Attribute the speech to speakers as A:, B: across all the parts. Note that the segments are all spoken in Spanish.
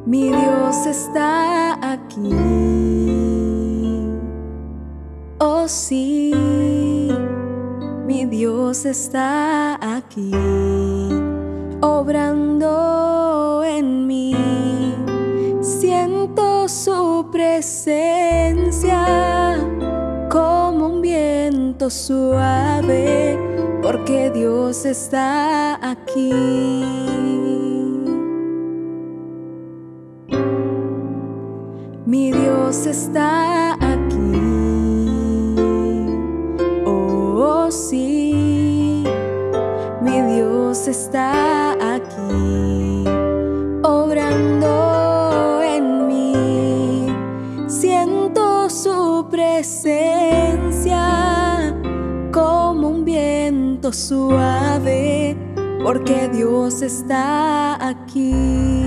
A: Mi Dios está aquí. Oh sí, mi Dios está aquí, obrando en mí. Siento su presencia como un viento suave, porque Dios está aquí. Mi Dios está aquí. Oh sí, mi Dios está aquí, obrando en mí. Siento su presencia como un viento suave, porque Dios está aquí.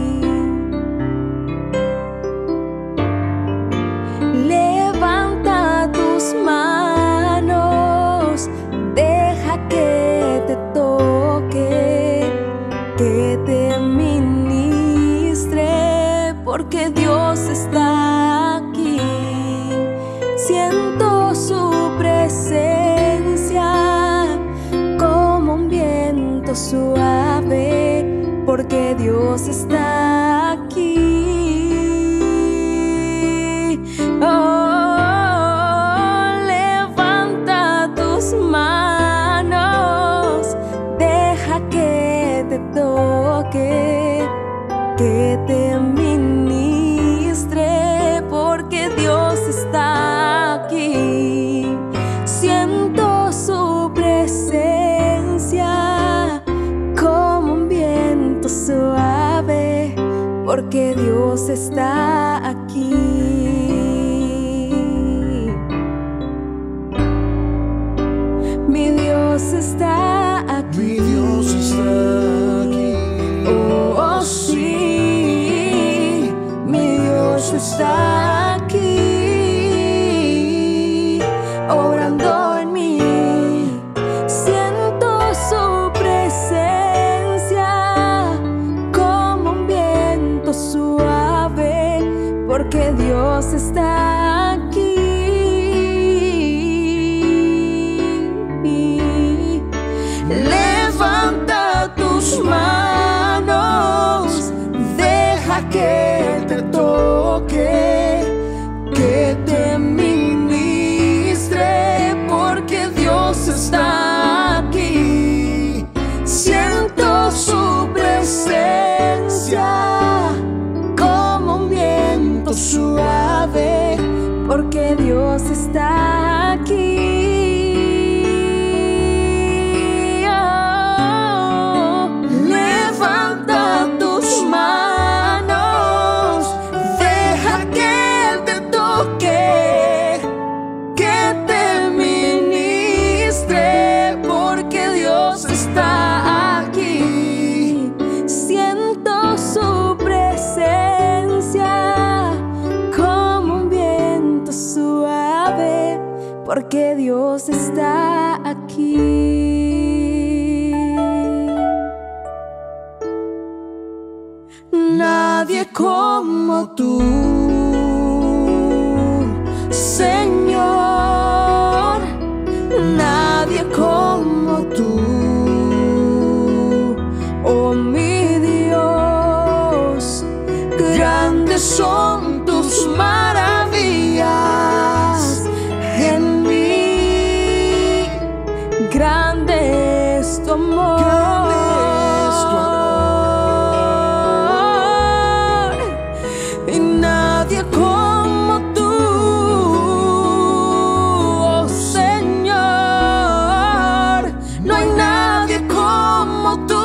A: Levanta tus manos, deja que te toque, que te ministre, porque Dios está aquí. Siento su presencia como un viento suave, porque Dios está aquí. Oh, levanta tus manos, deja que te toque, que te ministre, porque Dios está aquí. Siento su presencia como un viento suave, porque Dios está aquí. Mi Dios está aquí.
B: Mi Dios está aquí.
A: Oh sí, mi Dios está aquí, obrando en mí. Siento su presencia como un viento suave, porque Dios está aquí. Levanta tus manos, deja que te toque, que te ministre, porque Dios está aquí. Siento su presencia como un viento suave, porque Dios está aquí. Está aquí. Siento su presencia como un viento suave, porque Dios está aquí. Nadie como tú, Señor, nadie como tú. Oh mi Dios, grandes son tus maravillas en mí, grande es tu amor, y nadie como tú, oh Señor, no hay nadie como tú.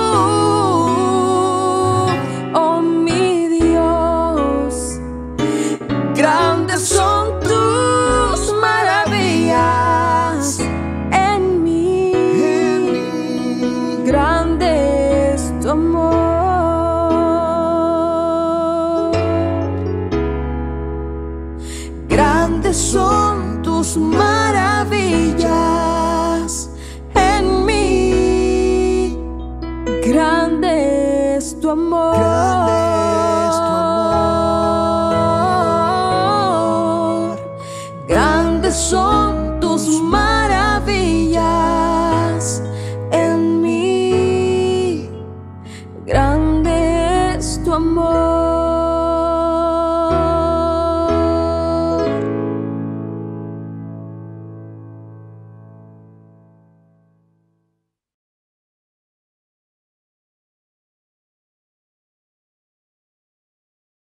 A: Grandes son tus maravillas en mí, grande es tu amor. Grandes son tus maravillas en mí, grande es tu amor. tu amor.